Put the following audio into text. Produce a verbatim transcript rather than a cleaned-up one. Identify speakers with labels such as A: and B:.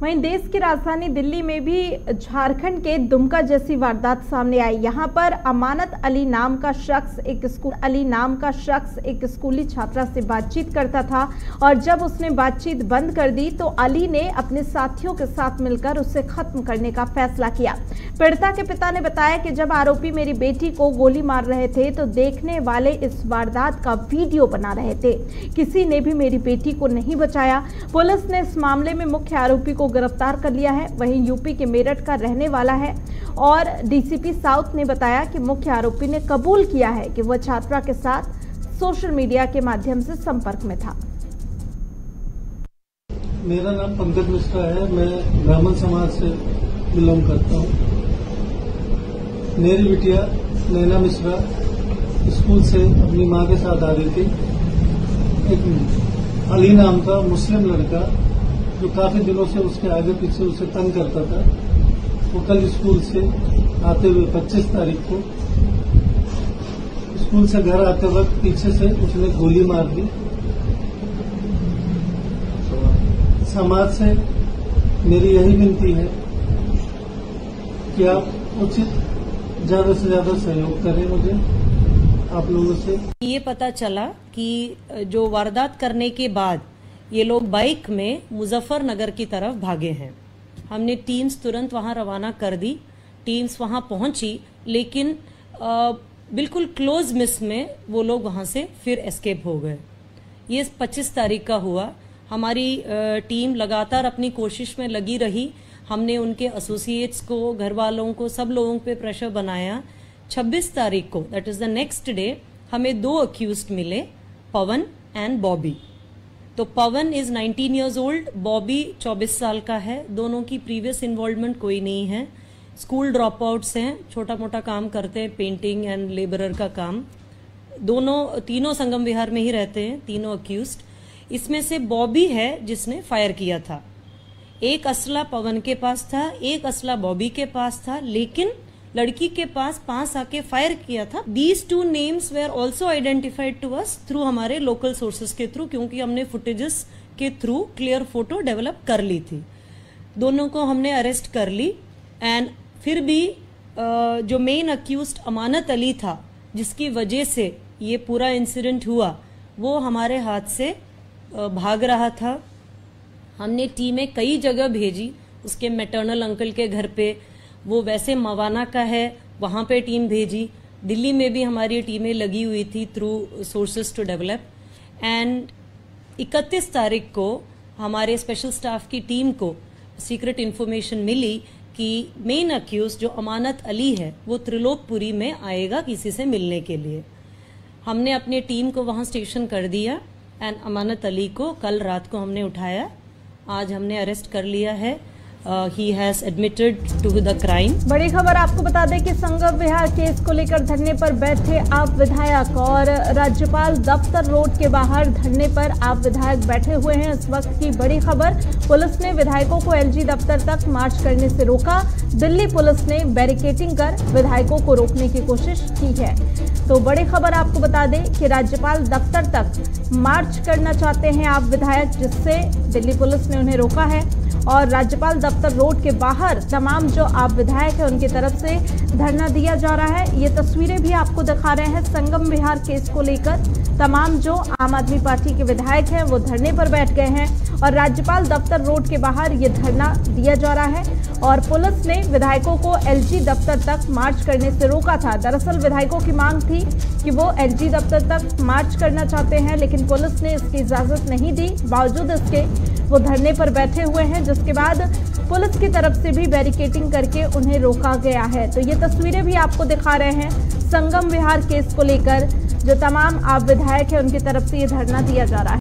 A: वहीं देश की राजधानी दिल्ली में भी झारखंड के दुमका जैसी वारदात सामने आई। यहां पर अमानत अली नाम का शख्स एक स्कूल अली नाम का शख्स एक स्कूली छात्रा से बातचीत करता था और जब उसने बातचीत बंद कर दी तो अली ने अपने साथियों के साथ मिलकर उसे खत्म करने का फैसला किया। पीड़िता के पिता ने बताया कि जब आरोपी मेरी बेटी को गोली मार रहे थे तो देखने वाले इस वारदात का वीडियो बना रहे थे। किसी ने भी मेरी बेटी को नहीं बचाया। पुलिस ने इस मामले में मुख्य आरोपी को गिरफ्तार कर लिया है। वहीं यूपी के मेरठ का रहने वाला है और डीसीपी साउथ ने बताया कि मुख्य आरोपी ने कबूल किया है कि वह छात्रा के साथ सोशल मीडिया के माध्यम से संपर्क में था।
B: मेरा नाम पंकज मिश्रा है। मैं ब्राह्मण समाज से बिलोंग करता हूँ। मेरी बिटिया नैना मिश्रा स्कूल से अपनी माँ के साथ आ रही थी। एक अली नाम का मुस्लिम लड़का जो काफी दिनों से उसके आगे पीछे उसे तंग करता था, वो कल स्कूल से आते हुए पच्चीस तारीख को स्कूल से घर आते वक्त पीछे से उसने गोली मार दी। समाज से मेरी यही विनती है कि आप उचित ज्यादा से ज्यादा सहयोग करें। मुझे आप लोगों से
C: ये पता चला कि जो वारदात करने के बाद ये लोग बाइक में मुजफ्फरनगर की तरफ भागे हैं। हमने टीम्स तुरंत वहां रवाना कर दी। टीम्स वहां पहुंची लेकिन आ, बिल्कुल क्लोज मिस में वो लोग वहां से फिर एस्केप हो गए। ये पच्चीस तारीख का हुआ। हमारी आ, टीम लगातार अपनी कोशिश में लगी रही। हमने उनके एसोसिएट्स को, घर वालों को, सब लोगों पे प्रेशर बनाया। छब्बीस तारीख को, that is the next day, हमें दो अक्यूज्ड मिले, पवन एंड बॉबी। तो Pawan is nineteen years old, Bobby चौबीस साल का है। दोनों की प्रीवियस इन्वॉल्वमेंट कोई नहीं है। स्कूल ड्रॉप आउट्स हैं, छोटा मोटा काम करते हैं, पेंटिंग एंड लेबरर का काम। दोनों तीनों संगम विहार में ही रहते हैं, तीनों अक्यूज्ड। इसमें से बॉबी है जिसने फायर किया था। एक असला पवन के पास था, एक असला बॉबी के पास था, लेकिन लड़की के पास पास आके फायर किया था। These two names were also identified to us through हमारे लोकल सोर्सेज के थ्रू, क्योंकि हमने फुटेजेस के थ्रू क्लियर फोटो डेवलप कर ली थी। दोनों को हमने अरेस्ट कर ली। एंड फिर भी जो मेन अक्यूज्ड अमानत अली था, जिसकी वजह से ये पूरा इंसिडेंट हुआ, वो हमारे हाथ से भाग रहा था। हमने टीमें कई जगह भेजी, उसके मैटरनल अंकल के घर पे, वो वैसे मवाना का है, वहां पे टीम भेजी। दिल्ली में भी हमारी टीमें लगी हुई थी through sources to develop. And इकतीस तारीख को हमारे स्पेशल स्टाफ की टीम को सीक्रेट इन्फॉर्मेशन मिली कि मेन अक्यूज जो अमानत अली है वो त्रिलोकपुरी में आएगा किसी से मिलने के लिए। हमने अपनी टीम को वहां स्टेशन कर दिया एंड अमानत अली को कल रात को हमने उठाया। आज हमने अरेस्ट कर लिया है। He has admitted to the crime.
A: बड़ी खबर आपको बता दें कि संगम विहार केस को लेकर धरने पर बैठे आप विधायक और राज्यपाल दफ्तर रोड के बाहर धरने पर आप विधायक बैठे हुए हैं। इस वक्त की बड़ी खबर, पुलिस ने विधायकों को एलजी दफ्तर तक मार्च करने से रोका। दिल्ली पुलिस ने बैरिकेडिंग कर विधायकों को रोकने की कोशिश की है। तो बड़ी खबर आपको बता दें कि राज्यपाल दफ्तर तक मार्च करना चाहते हैं आप विधायक, जिससे दिल्ली पुलिस ने उन्हें रोका है और राज्यपाल दफ्तर रोड के बाहर तमाम जो आप विधायक हैं उनकी तरफ से धरना दिया जा रहा है। ये तस्वीरें भी आपको दिखा रहे हैं। संगम विहार केस को लेकर तमाम जो आम आदमी पार्टी के विधायक हैं वो धरने पर बैठ गए हैं और राज्यपाल दफ्तर रोड के बाहर ये धरना दिया जा रहा है। और पुलिस ने विधायकों को एलजी दफ्तर तक मार्च करने से रोका था। दरअसल विधायकों की मांग थी कि वो एलजी दफ्तर तक मार्च करना चाहते हैं, लेकिन पुलिस ने इसकी इजाजत नहीं दी। बावजूद इसके वो धरने पर बैठे हुए हैं, जिसके बाद पुलिस की तरफ से भी बैरिकेडिंग करके उन्हें रोका गया है। तो ये तस्वीरें भी आपको दिखा रहे हैं संगम विहार केस को लेकर जो तमाम आप विधायक हैं उनकी तरफ से ये धरना दिया जा रहा है।